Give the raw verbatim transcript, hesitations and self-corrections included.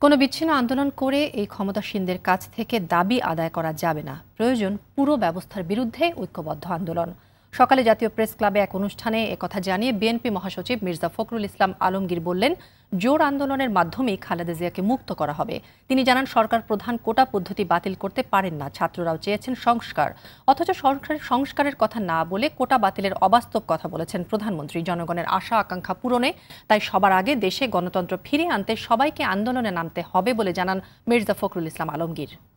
কোনো বিচ্ছিন্ন আন্দোলন করে এই ক্ষমতাসীনদের কাছ থেকে দাবি আদায় করা যাবে না। প্রয়োজন পুরো ব্যবস্থার বিরুদ্ধে ঐক্যবদ্ধ আন্দোলন। সকালে জাতীয় প্রেস ক্লাবে এক অনুষ্ঠানে একথা জানিয়ে বিএনপি মহাসচিব মির্জা ফখরুল ইসলাম আলমগীর বললেন, জোর আন্দোলনের মাধ্যমেই খালেদা জিয়াকে মুক্ত করা হবে। তিনি জানান, সরকার প্রধান কোটা পদ্ধতি বাতিল করতে পারেন না। ছাত্ররাও চেয়েছেন সংস্কার, অথচ সরকারের সংস্কারের কথা না বলে কোটা বাতিলের অবাস্তব কথা বলেছেন প্রধানমন্ত্রী। জনগণের আশা আকাঙ্ক্ষা পূরণে তাই সবার আগে দেশে গণতন্ত্র ফিরিয়ে আনতে সবাইকে আন্দোলনে নামতে হবে বলে জানান মির্জা ফখরুল ইসলাম আলমগীর।